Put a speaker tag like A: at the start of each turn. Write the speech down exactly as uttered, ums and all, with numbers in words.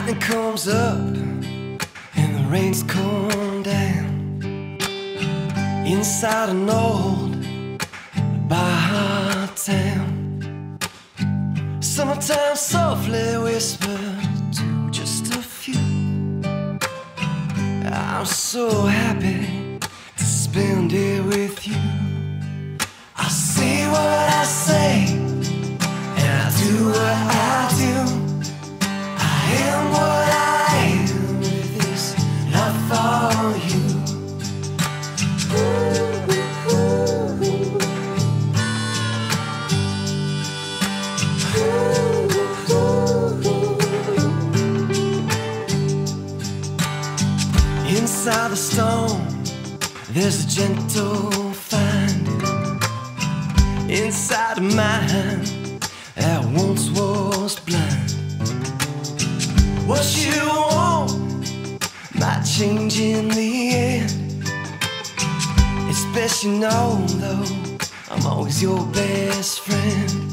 A: lightning comes up and the rains come down inside an old bar town. Summertime softly whispered to just a few. I'm so happy to spend it with you. I say what I say and I do what I do. I am what I am with this love for you. Inside the storm, there's a gentle finding. Inside a mind that once was blind. What you want might change in the end. It's best you know, though, I'm always your best friend.